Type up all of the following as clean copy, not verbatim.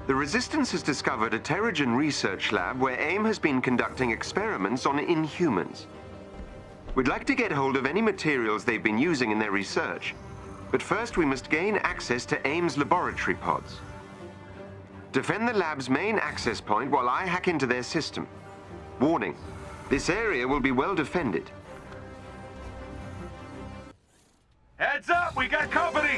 The Resistance has discovered a Terrigen research lab where AIM has been conducting experiments on Inhumans. We'd like to get hold of any materials they've been using in their research, but first we must gain access to AIM's laboratory pods. Defend the lab's main access point while I hack into their system. Warning, this area will be well defended. Heads up, we got company!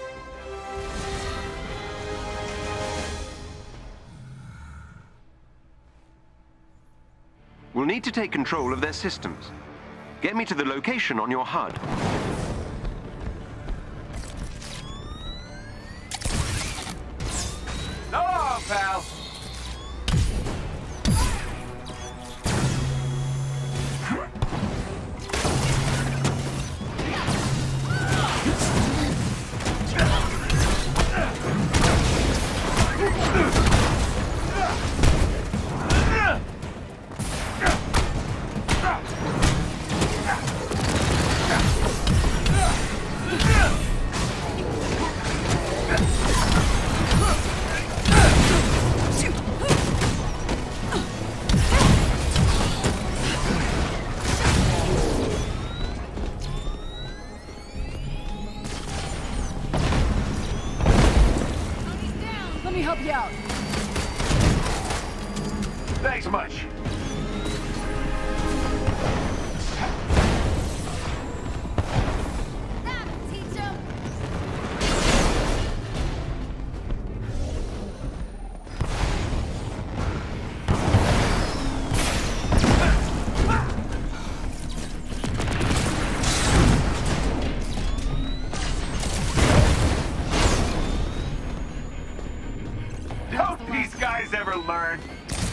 We'll need to take control of their systems. Get me to the location on your HUD. No, pal! Let me help you out. Thanks much. Don't these guys ever learn?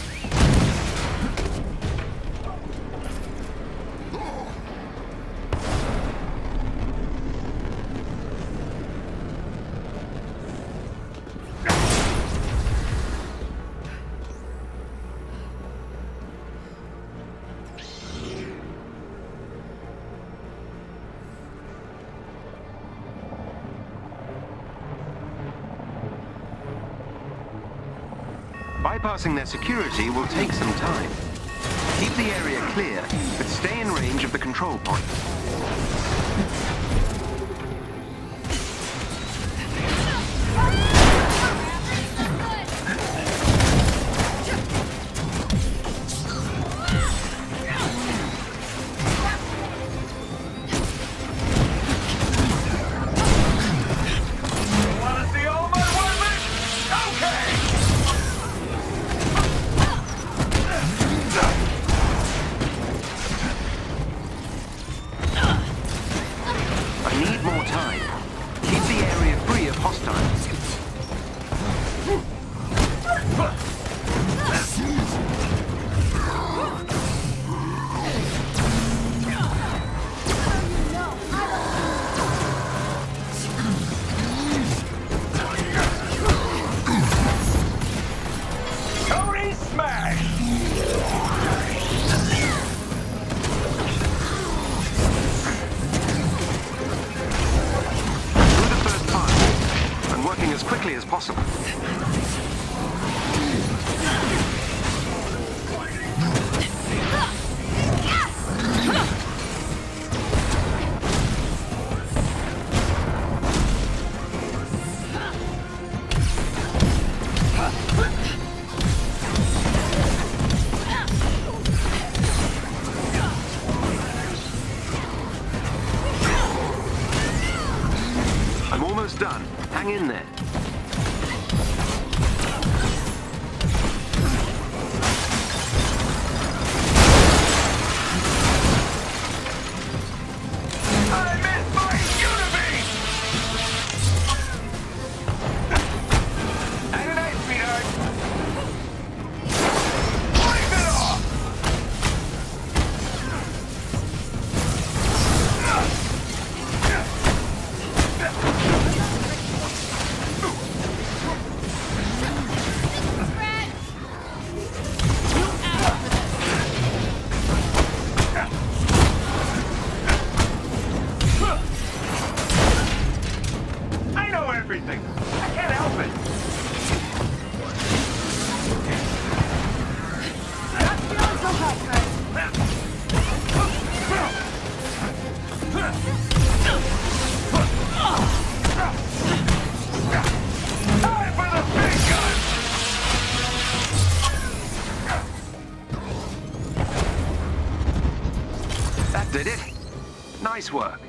Bypassing their security will take some time. Keep the area clear, but stay in range of the control point. Wanna see all my weapons? Okay! I need more time. Keep the area free of hostiles. Tony Smash! Through the first part. I'm working as quickly as possible. I'm almost done. Hang in there. I missed my Unibeam! Have a night, sweetheart. Wipe it off! I know everything. I can't help it. work.